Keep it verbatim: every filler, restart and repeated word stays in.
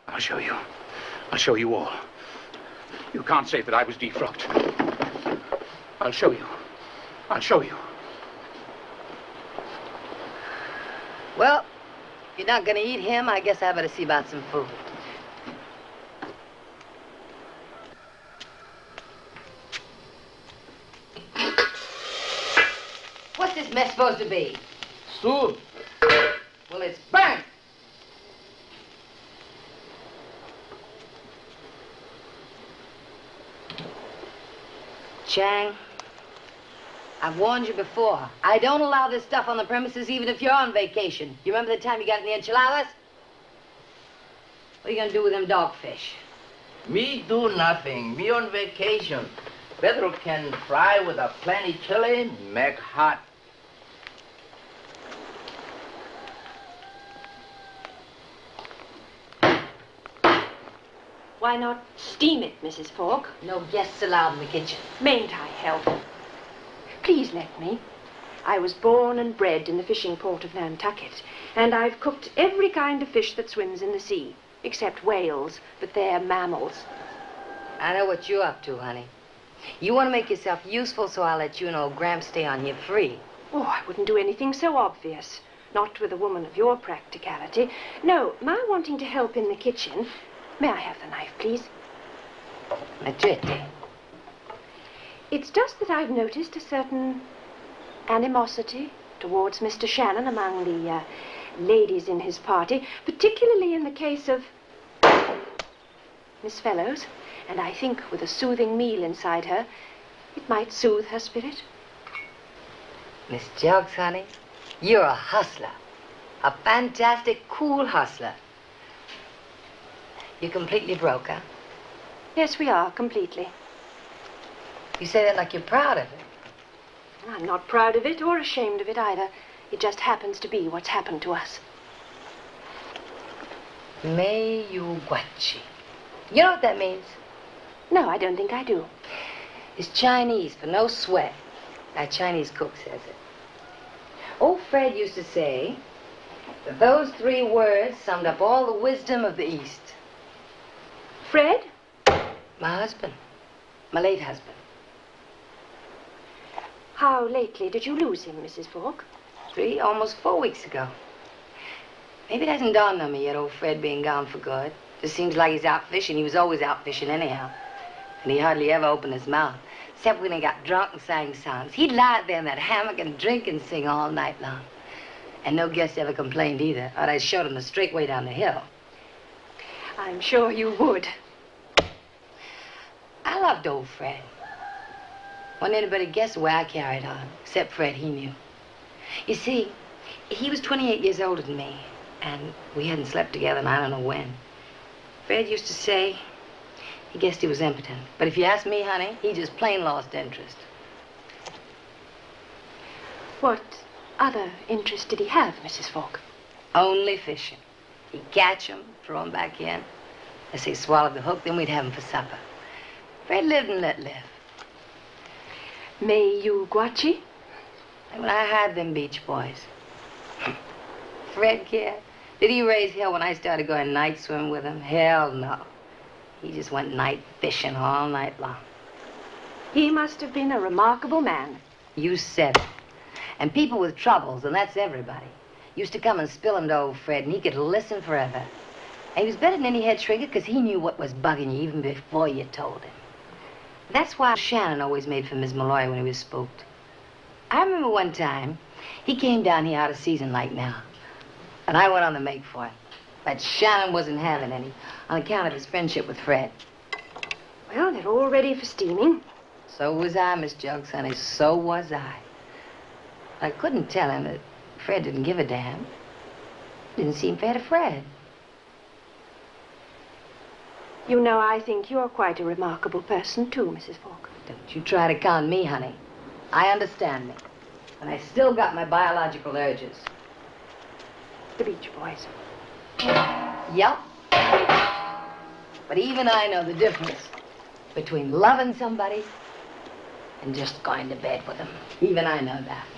I'll show you. I'll show you all. You can't say that I was defrocked. I'll show you. I'll show you. Well, if you're not gonna eat him, I guess I better see about some food. What's this mess supposed to be? Soup. Well, it's burnt. Chang, I've warned you before. I don't allow this stuff on the premises even if you're on vacation. You remember the time you got in the enchiladas? What are you gonna do with them dogfish? Me do nothing. Me on vacation. Pedro can fry with a plenty chili, make hot. Why not steam it, Missus Falk? No guests allowed in the kitchen. Mayn't I help? Please let me. I was born and bred in the fishing port of Nantucket, and I've cooked every kind of fish that swims in the sea, except whales, but they're mammals. I know what you're up to, honey. You want to make yourself useful, so I'll let you and old Gramps stay on here free. Oh, I wouldn't do anything so obvious. Not with a woman of your practicality. No, my wanting to help in the kitchen. May I have the knife, please? Matrete. It's just that I've noticed a certain animosity towards Mister Shannon among the uh, ladies in his party, particularly in the case of Miss Fellows, and I think with a soothing meal inside her, it might soothe her spirit. Miss Juggs, honey, you're a hustler. A fantastic, cool hustler. You're completely broke, huh? Yes, we are, completely. You say that like you're proud of it. I'm not proud of it or ashamed of it either. It just happens to be what's happened to us. Mayuguachi. You know what that means? No, I don't think I do. It's Chinese for no sweat. That Chinese cook says it. Old Fred used to say that those three words summed up all the wisdom of the East. Fred? My husband. My late husband. How lately did you lose him, Missus Falk? Three, almost four weeks ago. Maybe it hasn't dawned on me yet, old Fred being gone for good. Just seems like he's out fishing. He was always out fishing anyhow. And he hardly ever opened his mouth, except when he got drunk and sang songs. He'd lie there in that hammock and drink and sing all night long. And no guest ever complained either, or I showed him the straight way down the hill. I'm sure you would. I loved old Fred. Wouldn't anybody guess the way I carried on, except Fred, he knew. You see, he was twenty-eight years older than me, and we hadn't slept together, and I don't know when. Fred used to say he guessed he was impotent. But if you ask me, honey, he just plain lost interest. What other interest did he have, Missus Falk? Only fishing. He'd catch 'em, throw 'em back in. As he swallowed the hook, then we'd have 'em for supper. Fred lived and let live. Mayuguachi? And when I had them Beach Boys. Fred cared. Did he raise hell when I started going night swimming with him? Hell no. He just went night fishing all night long. He must have been a remarkable man. You said it. And people with troubles, and that's everybody, used to come and spill him to old Fred, and he could listen forever. And he was better than any head shrinker because he knew what was bugging you even before you told him. That's why Shannon always made for Miss Malloy when he was spooked. I remember one time, he came down here out of season like now, and I went on the make for him. But Shannon wasn't having any on account of his friendship with Fred. Well, they're all ready for steaming. So was I, Miss Juggs, honey. So was I. I couldn't tell him that Fred didn't give a damn. Didn't seem fair to Fred. You know, I think you're quite a remarkable person, too, Missus Falk. Don't you try to con me, honey. I understand me. And I still got my biological urges. The Beach Boys. Yep. But even I know the difference between loving somebody and just going to bed with them. Even I know that.